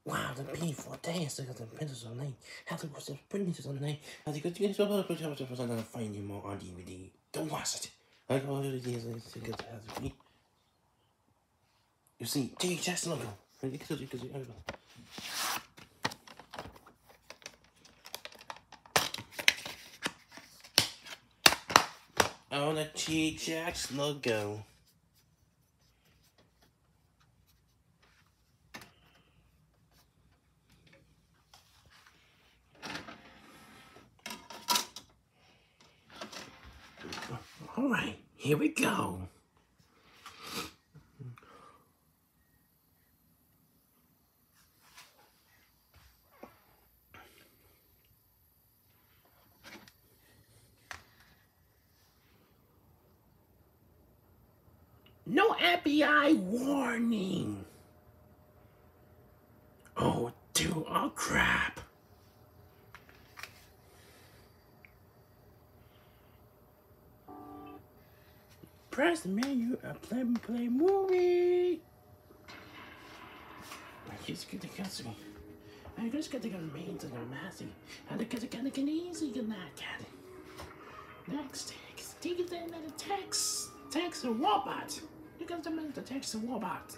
Wow, the P4 days ago, the pencils on name. How to put the printers on name. How to go to the find you more on DVD. Don't watch it. I go to the you see, THX logo. On the THX logo. Alright, here we go. No FBI warning. Oh, crap. Press the menu and play movie. He's good to catch me. I just got to get main to the massy. And I got to get easy get that cat. Next, take it in the text a robot. You got to make the text a robot.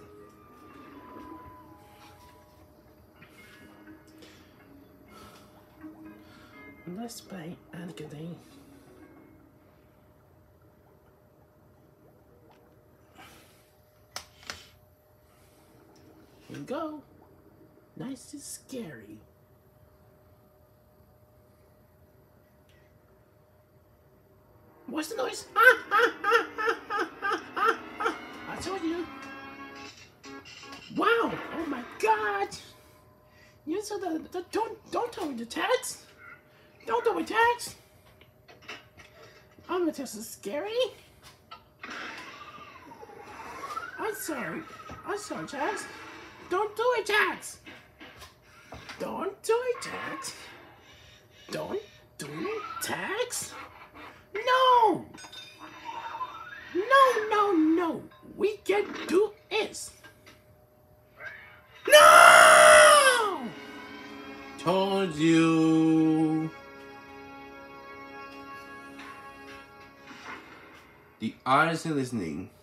Let's play Anarchy. Here we go. Nice and scary. What's the noise? I told you. Wow! Oh my God! You said that. Don't tell me the text. Don't tell me text. I'm gonna test is scary. I'm sorry, Jax. Don't do it, Jax. Don't do it, Jax. Don't do it, Jax. No. No. We can do this. No. Told you. The eyes are listening.